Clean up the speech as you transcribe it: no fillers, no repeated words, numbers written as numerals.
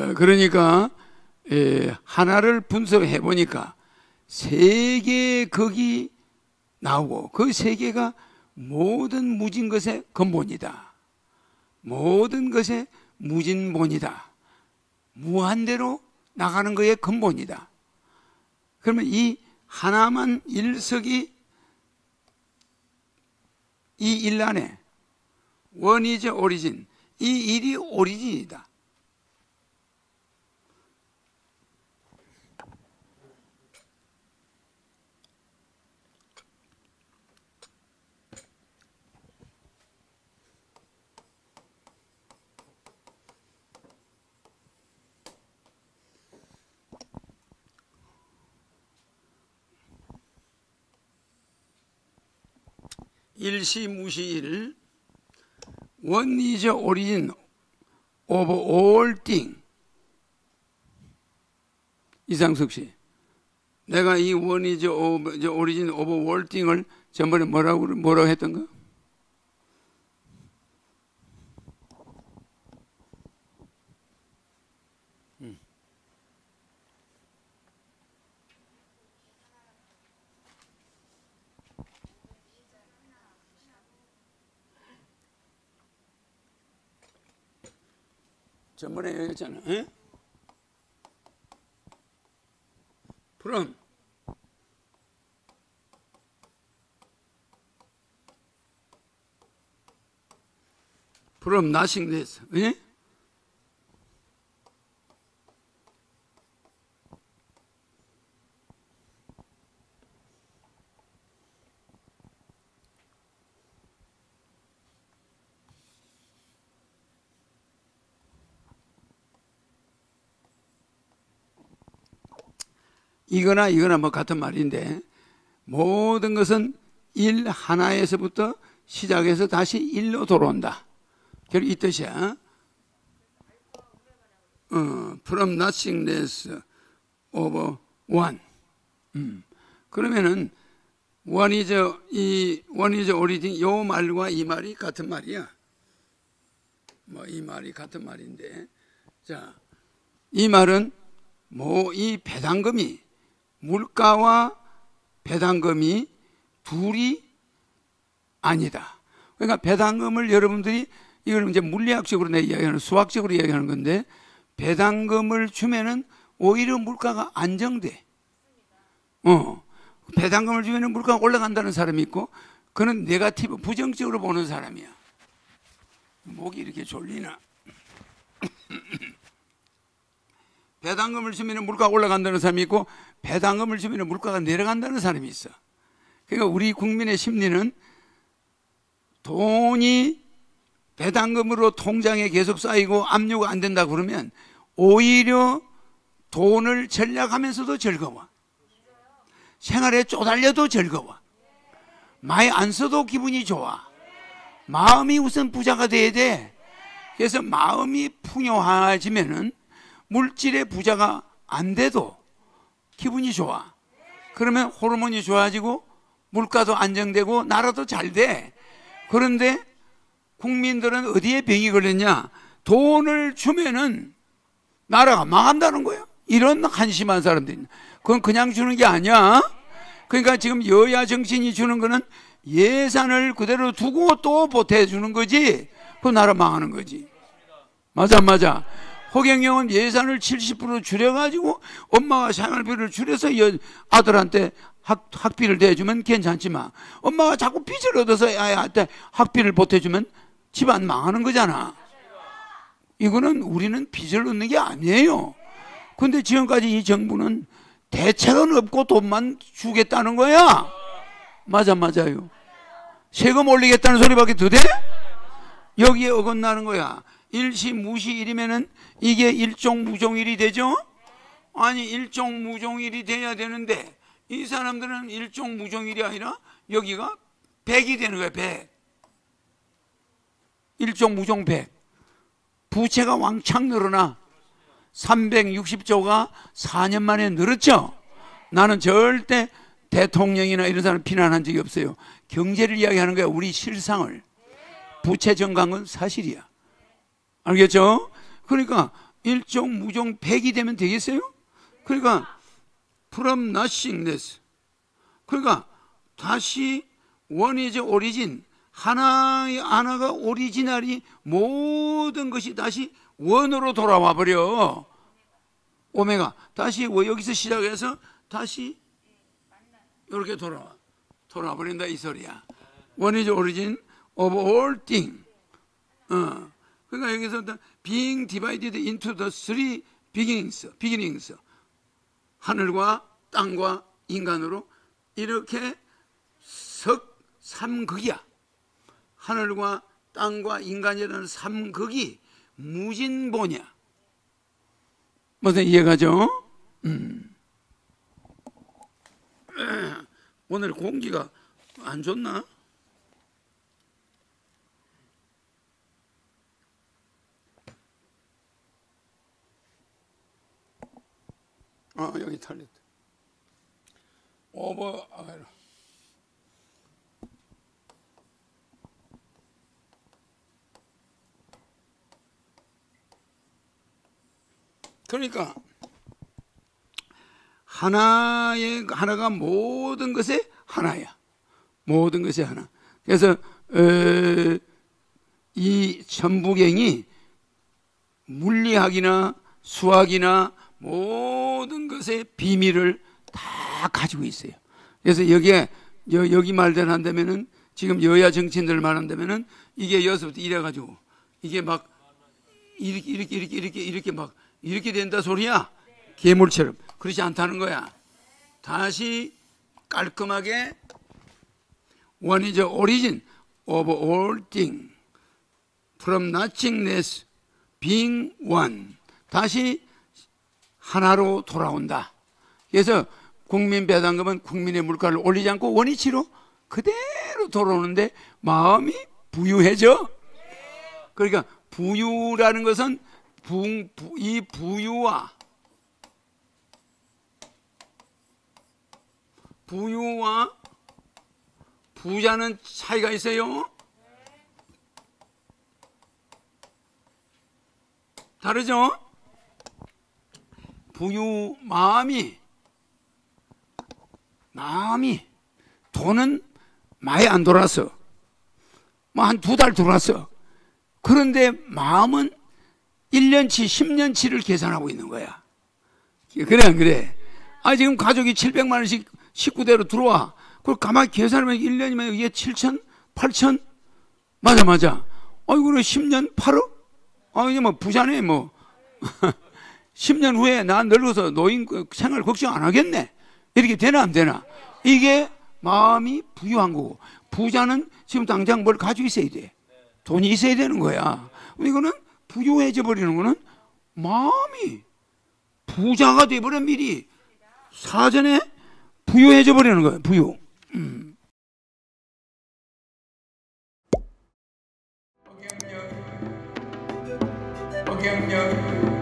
그러니까 하나를 분석해 보니까 세 개의 극이 나오고 그 세 개가 모든 무진 것의 근본이다. 모든 것의 무진본이다. 무한대로 나가는 것의 근본이다. 그러면 이 하나만 일석이 이 일 안에 원 이즈 오리진, 이 일이 오리진이다. 일시무시일 One is the origin of all things. 이상숙 씨, 내가 이 One is the origin of all things을 전번에 뭐라고 했던가? 전번에 얘기했잖아. 에? from nothingness. 에? 이거나 뭐 같은 말인데 모든 것은 일 하나에서부터 시작해서 다시 일로 돌아온다. 결국 이 뜻이야. From nothingness of one. 그러면은 one is origin, 요 말과 이 말이 같은 말이야. 뭐 이 말이 같은 말인데, 자, 이 말은 뭐 이 배당금이 물가와 배당금이 둘이 아니다. 그러니까 배당금을 여러분들이 이걸 이제 물리학적으로 내 이야기하는 수학적으로 이야기하는 건데 배당금을 주면은 오히려 물가가 안정돼. 배당금을 주면은 물가가 올라간다는 사람이 있고 그는 네거티브 부정적으로 보는 사람이야. 목이 이렇게 졸리나? 배당금을 주면 물가가 올라간다는 사람이 있고 배당금을 주면 물가가 내려간다는 사람이 있어. 그러니까 우리 국민의 심리는 돈이 배당금으로 통장에 계속 쌓이고 압류가 안 된다 그러면 오히려 돈을 전략하면서도 즐거워. 생활에 쪼달려도 즐거워. 많이 안 써도 기분이 좋아. 마음이 우선 부자가 돼야 돼. 그래서 마음이 풍요해지면은 물질의 부자가 안 돼도 기분이 좋아. 그러면 호르몬이 좋아지고 물가도 안정되고 나라도 잘 돼. 그런데 국민들은 어디에 병이 걸렸냐? 돈을 주면은 나라가 망한다는 거예요. 이런 한심한 사람들이. 그건 그냥 주는 게 아니야. 그러니까 지금 여야 정치인이 주는 거는 예산을 그대로 두고 또 보태주는 거지. 그 나라 망하는 거지. 맞아, 맞아. 허경영은 예산을 70% 줄여가지고 엄마가 생활비를 줄여서 아들한테 학비를 대주면 괜찮지만 엄마가 자꾸 빚을 얻어서 아이한테 학비를 보태주면 집안 망하는 거잖아. 이거는 우리는 빚을 얻는 게 아니에요. 근데 지금까지 이 정부는 대책은 없고 돈만 주겠다는 거야. 맞아, 맞아요. 세금 올리겠다는 소리밖에 더 돼? 여기에 어긋나는 거야. 일시무시일이면은 이게 일종무종일이 되죠? 아니 일종무종일이 돼야 되는데 이 사람들은 일종무종일이 아니라 여기가 100이 되는 거야. 100. 일종무종 100. 부채가 왕창 늘어나. 360조가 4년 만에 늘었죠. 나는 절대 대통령이나 이런 사람 비난한 적이 없어요. 경제를 이야기하는 거야. 우리 실상을. 부채 증가한 건 사실이야. 알겠죠? 그러니까 일종, 무종, 백이 되면 되겠어요? 그러니까 from nothingness. 그러니까 다시 one is origin. 하나가 오리지널이 모든 것이 다시 원으로 돌아와 버려. 오메가. 다시 여기서 시작해서 다시 이렇게 돌아와 버린다 이 소리야. One is origin of all things. 그러니까 여기서 being divided into the three beginnings. 하늘과 땅과 인간으로 이렇게 삼극이야. 하늘과 땅과 인간이라는 삼극이 무진본이야. 무슨 이해가죠? 오늘 공기가 안 좋나? 여기 털렸다. 그러니까 하나가 모든 것의 하나야. 모든 것의 하나. 그래서 이 천부경이 물리학이나 수학이나 모든 것의 비밀을 다 가지고 있어요. 그래서 여기 말대로 한다면은 지금 여야 정치인들 말한다면은 이게 여기서부터 이래가지고 이게 막 이렇게 막 이렇게 된다 소리야. 괴물처럼. 그렇지 않다는 거야. 다시 깔끔하게 one is the origin of all things from nothingness being one. 다시 하나로 돌아온다. 그래서 국민배당금은 국민의 물가를 올리지 않고 원위치로 그대로 돌아오는데 마음이 부유해져. 그러니까 부유라는 것은 이 부유와 부자는 차이가 있어요. 다르죠? 부유 마음이 돈은 많이 안 돌았어. 뭐 한 2달 돌았어. 그런데 마음은 1년치 10년치를 계산하고 있는 거야. 그래 안 그래? 지금 가족이 700만 원씩 식구대로 들어와. 그걸 가만히 계산하면 1년이면 이게 7천? 8천? 맞아. 그래 10년 8억? 이제 뭐 부자네 뭐. 10년 후에 나 늙어서 노인 생활 걱정 안 하겠네. 이렇게 되나 안 되나? 이게 마음이 부유한 거고, 부자는 지금 당장 뭘 가지고 있어야 돼. 돈이 있어야 되는 거야. 이거는 부유해져 버리는 거는 마음이 부자가 돼버린 미리 사전에 부유해져 버리는 거야. 부유. 어경력